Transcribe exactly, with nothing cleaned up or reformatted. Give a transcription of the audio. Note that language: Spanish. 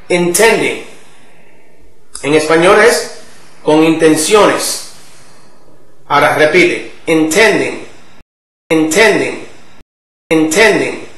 intending. En español es con intenciones. Ahora repite, intending, intending, intending.